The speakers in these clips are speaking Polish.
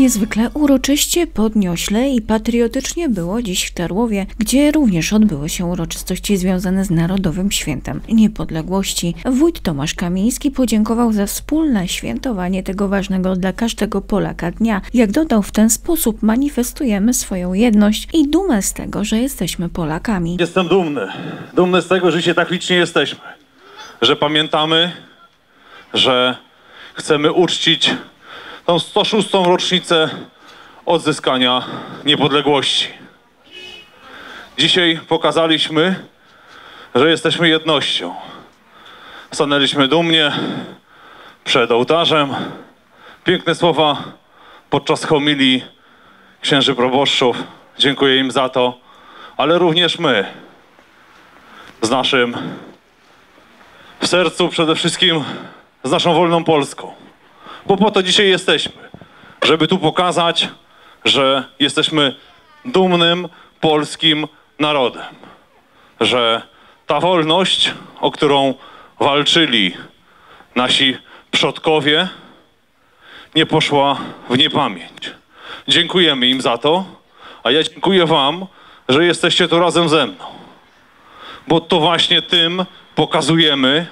Niezwykle uroczyście, podniośle i patriotycznie było dziś w Tarłowie, gdzie również odbyły się uroczystości związane z Narodowym Świętem Niepodległości. Wójt Tomasz Kamiński podziękował za wspólne świętowanie tego ważnego dla każdego Polaka dnia. Jak dodał, w ten sposób manifestujemy swoją jedność i dumę z tego, że jesteśmy Polakami. Jestem dumny z tego, że dzisiaj tak licznie jesteśmy, że pamiętamy, że chcemy uczcić tą 106. rocznicę odzyskania niepodległości. Dzisiaj pokazaliśmy, że jesteśmy jednością. Stanęliśmy dumnie przed ołtarzem. Piękne słowa podczas homilii księży proboszczów. Dziękuję im za to, ale również my z naszym w sercu przede wszystkim z naszą wolną Polską. Bo po to dzisiaj jesteśmy, żeby tu pokazać, że jesteśmy dumnym polskim narodem. Że ta wolność, o którą walczyli nasi przodkowie, nie poszła w niepamięć. Dziękujemy im za to, a ja dziękuję wam, że jesteście tu razem ze mną. Bo to właśnie tym pokazujemy,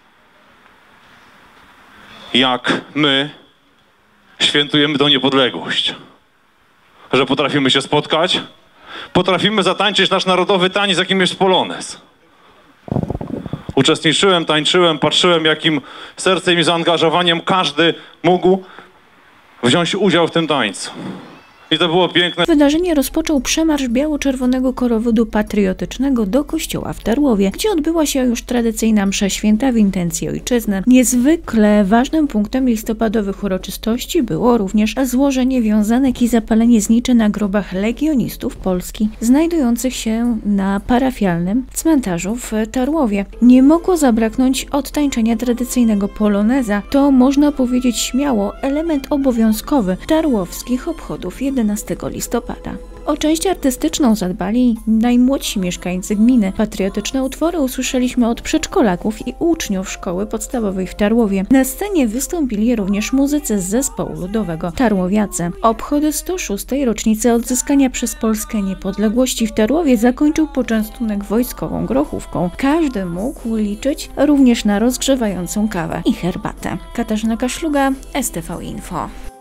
jak my świętujemy tą niepodległość. Że potrafimy się spotkać, potrafimy zatańczyć nasz narodowy taniec, jakim jest polonez. Uczestniczyłem, tańczyłem, patrzyłem, jakim sercem i zaangażowaniem każdy mógł wziąć udział w tym tańcu. I to było piękne. Wydarzenie rozpoczął przemarsz biało-czerwonego korowodu patriotycznego do kościoła w Tarłowie, gdzie odbyła się już tradycyjna msza święta w intencji ojczyzny. Niezwykle ważnym punktem listopadowych uroczystości było również złożenie wiązanek i zapalenie zniczy na grobach legionistów Polski, znajdujących się na parafialnym cmentarzu w Tarłowie. Nie mogło zabraknąć odtańczenia tradycyjnego poloneza. To, można powiedzieć śmiało, element obowiązkowy tarłowskich obchodów 11 listopada. O część artystyczną zadbali najmłodsi mieszkańcy gminy. Patriotyczne utwory usłyszeliśmy od przedszkolaków i uczniów szkoły podstawowej w Tarłowie. Na scenie wystąpili również muzycy z zespołu ludowego Tarłowiacy. Obchody 106. rocznicy odzyskania przez Polskę niepodległości w Tarłowie zakończył poczęstunek wojskową grochówką. Każdy mógł liczyć również na rozgrzewającą kawę i herbatę. Katarzyna Kaszluga, STV Info.